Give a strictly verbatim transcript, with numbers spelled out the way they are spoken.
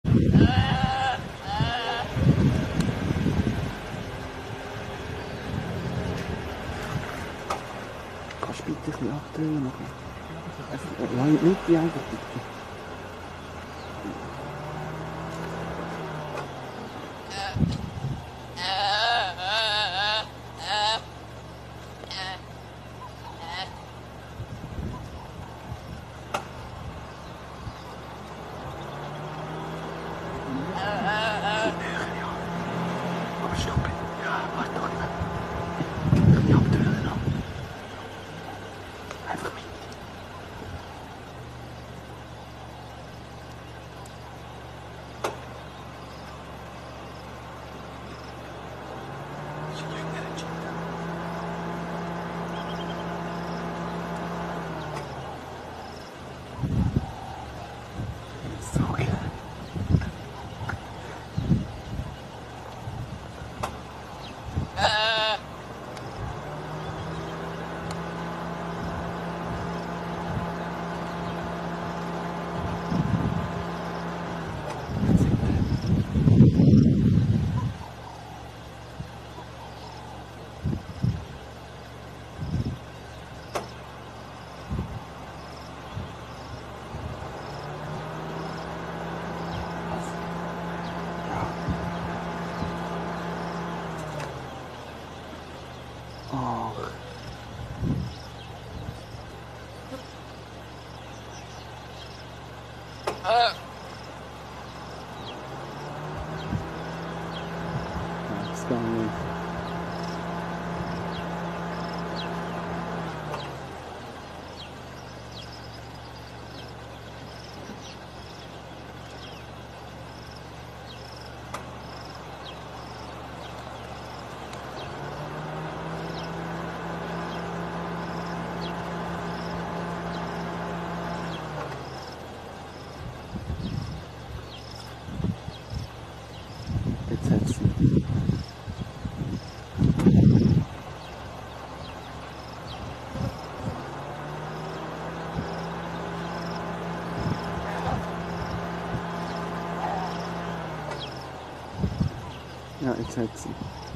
Kannst du bitte ein bisschen abdrehen noch? Einfach, ja, nicht die einfach bitte. Aber stopp. Ja, warte doch nicht. Ein bisschen abdrehen noch. Einfach mit. Das ist ein jüngerer Cheetah. So geil. Ach. Ja, das gar nicht. Jetzt hat's ihn. Ja, jetzt hat's ihn.